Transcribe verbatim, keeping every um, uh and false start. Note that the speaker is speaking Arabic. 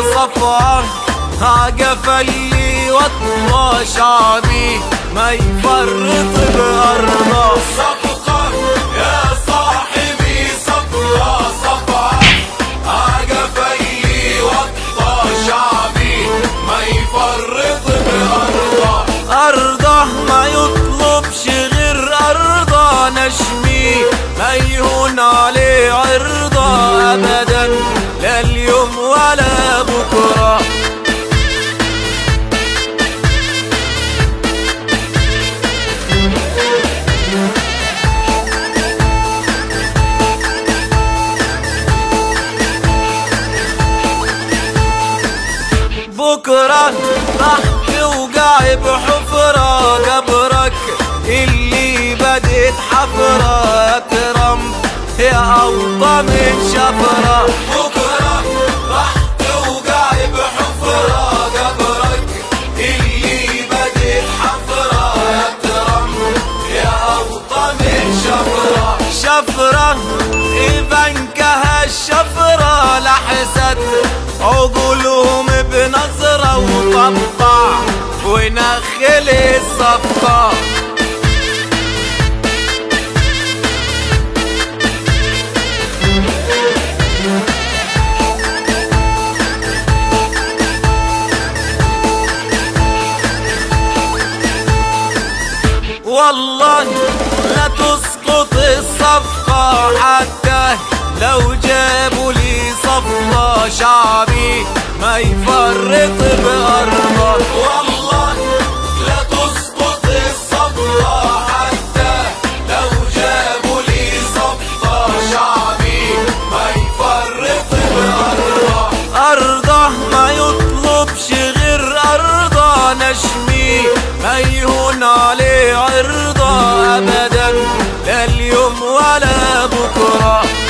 صفعة عجف اللي وطوى شعبي ما يفرط بأرضه. صفقة يا صاحبي صفقة صفعة عجف اللي وطوى شعبي ما يفرط بأرضه. أرضه ما يطلبش غير أرضه نشمي ما يهون عليه عرضه أبدا لا اليوم ولا بكرة. بكرة راح توجع بحفرة جبرك اللي بدت حفرة يا ترامب يا أوطى من شفرة. بكرة راح توجع بحفرة جبرك اللي بدت حفرة يا ترامب يا أوطى من شفرة. شفرة بنكها الشفرة لحست عقولهم بنظرة وطبع ونخل الصفقة. والله لا تسقط الصفقة حتى لو جابوا لي صفقة شعبي ما يفرط بأرضه. والله لا تسقط الصفقة حتى لو جابوا لي صفقة شعبي ما يفرط بأرضه. أرضه ما يطلبش غير أرضه نشمي ما يهون عليه عرضه أبدا لا اليوم ولا بكرة.